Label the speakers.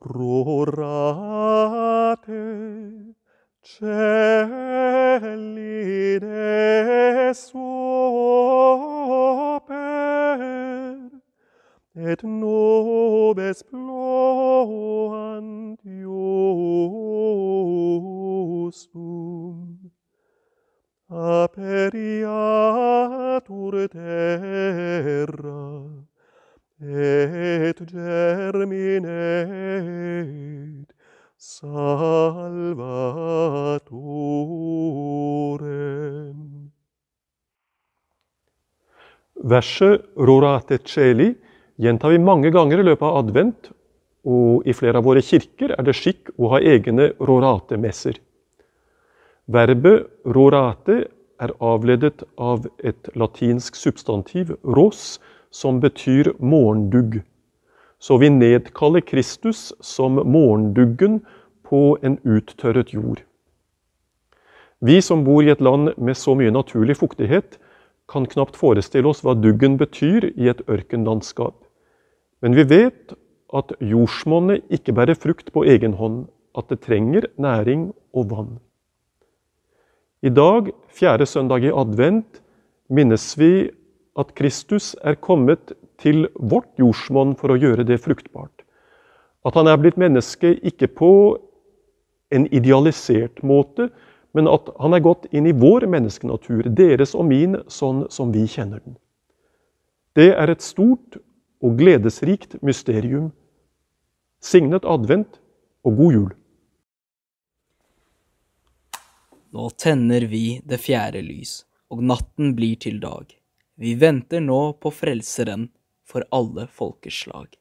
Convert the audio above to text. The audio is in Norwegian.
Speaker 1: Rorate celide super, et nobis ploant iusum. Aperiatur terra, et germinet salvatorem. Verset Rorate Celi gjentar vi mange ganger i løpet av advent, og i flere av våre kirker er det skikk å ha egne rorate-messer. Verbet rorate er avledet av et latinsk substantiv ros, som betyr morgendugg. Så vi nedkaller Kristus som morgenduggen på en uttørret jord. Vi som bor i et land med så mye naturlig fuktighet, kan knapt forestille oss hva duggen betyr i et ørkenlandskap. Men vi vet at jordsmonnet ikke bærer frukt på egen hånd, at det trenger næring og vann. I dag, 4. søndag i advent, minnes vi at Kristus er kommet til vårt jordsmonn for å gjøre det fruktbart. At han er blitt menneske ikke på en idealisert måte, men at han er gått inn i vår menneskenatur, deres og min, sånn som vi kjenner den. Det er et stort og gledesrikt mysterium. Signet advent og god jul.
Speaker 2: Nå tenner vi det 4. lys, og natten blir til dag. Vi venter nå på frelseren for alle folkeslag.